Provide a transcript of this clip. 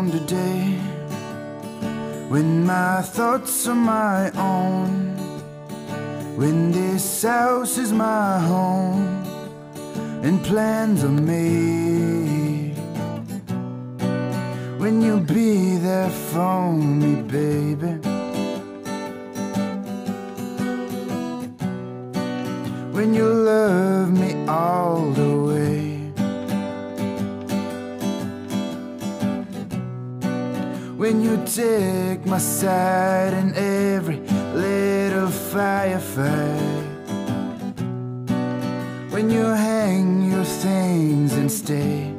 today, when my thoughts are my own, when this house is my home and plans are made, when you'll be there for me, baby, when you love me all the way, when you take my side in every little firefight, when you hang your things and stay,